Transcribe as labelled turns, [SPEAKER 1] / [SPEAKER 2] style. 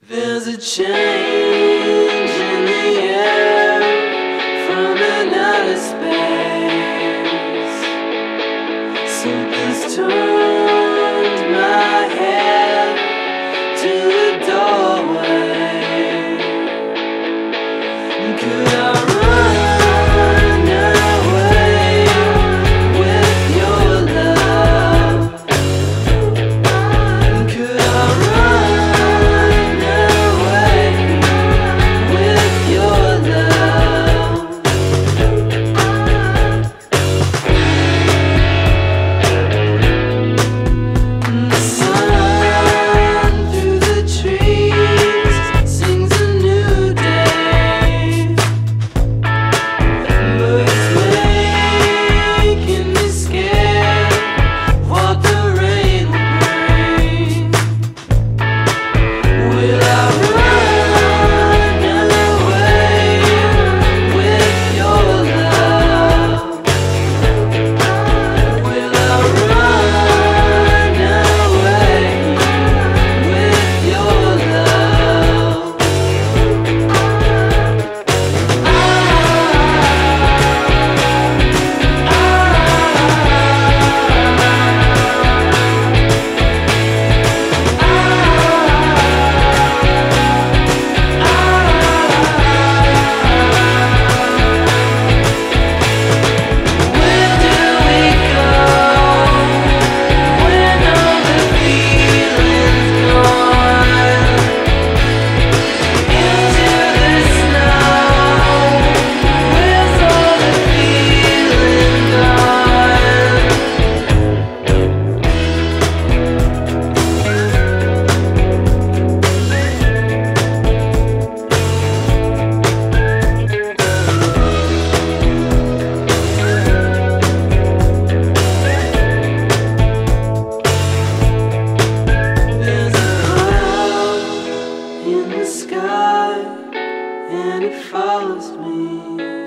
[SPEAKER 1] There's a change in the air from an outer space. Something's turned my head to the doorway. Could I run away with your love? Could I run away with your love? The sun through the trees sings a new day. Birds making me scared what the rain will bring. Will I run away with your love? Will I run away with your love? Where do we go when all the feeling's gone? Into the snow, where's all the feeling gone? There's a cloud in the sky, and it follows me.